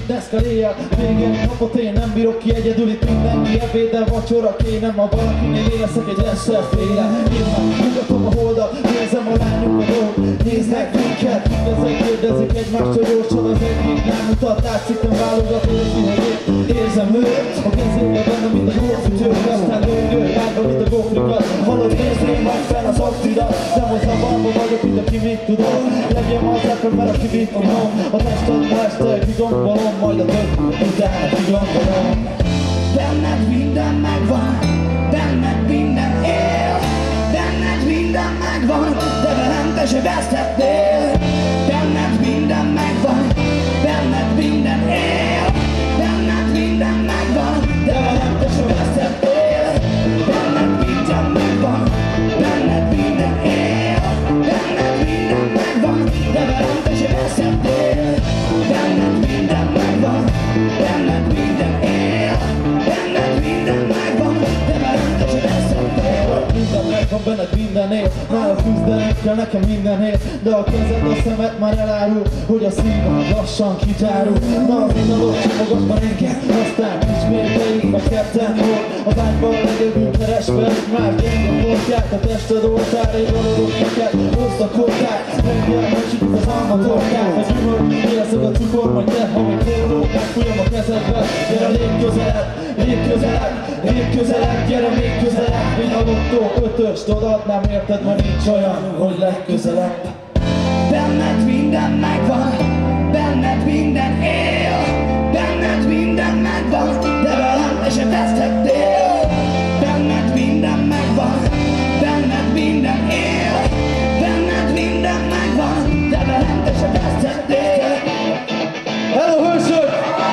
deszkaléjjel. Végén napot én nem bírok ki egyedül, itt mindenki ebédel, vacsora kéne. Ma valakinél én leszek egy leszelféle. Én már mutatom a holdat, nézem a lányokat, néznek minket. Ezek kérdezik egymást, hogy gyorsan az egyik nem mutat. Látszik, nem válogat, érzi, hogy én érzem őt. A kezébe benne, mint a gólfütők, aztán lőgő, rágva, mint a gófrikat. Hallod, nézném majd fel az aktidat, nem az a balba vagyok, mint aki mit tudod. Legyen az epen, mert aki mit tudom. A testadba este kigombolom, majd a több utána kigombolom. Benned minden megvan, benned minden él. Benned minden megvan, de velem te se vesztettél. Benned minden megvan, benned minden él. Benned minden megvan, de velem te se vesztettél. Benned minden megvan, benned minden él. Benned minden megvan, de velem te se vesztettél. Benned minden megvan, benned minden él. Benned minden megvan, de velem te se vesztettél. Minden megvan benned, minden él. Nála küzdenem kell nekem minden él. De a kezed a szemet már elárul, hogy a szívem lassan kitárul. Na az italok csomagodban engem, aztán ismét beig a ketten volt. Az ágyban legjobb keresve egymás gyenge voltják. A tested oltár, egy valódó keket, hozd a kottát. Reggel megsütjük az almatorkát. A gyümölcs, éleszed a cukor, majd te, amíg forró, megfújom a kezedbe. Gyere, lépj közelebb, lépj közelebb, lépj közelebb, gyere még közelebb. Én a lottó ötöst odad, nem érted, mert nincs olyan, hogy legközelebb. Benned minden megvan, benned minden él. Benned minden megvan, de velem te se vesztettél. Benned minden megvan, benned minden él. Benned minden megvan, de velem te se vesztettél. Hello, hősök!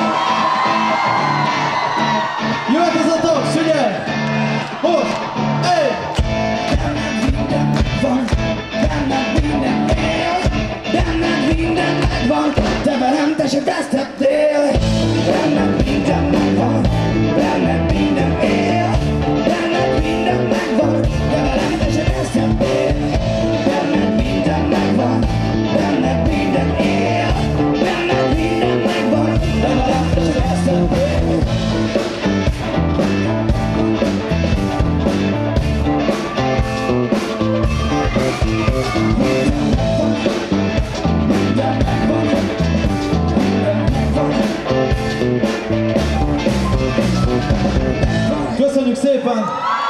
Jöhet ez a taps, figyelj! Most! Hey! Benned minden megvan, benned minden él. Benned minden megvan, de velem te se vesztettél. Benned minden megvan, benned minden él. Benned minden megvan, de velem te se vesztettél. Benned minden megvan, benned minden él. Benned minden megvan, de velem te se vesztettél. Köszönjük szépen!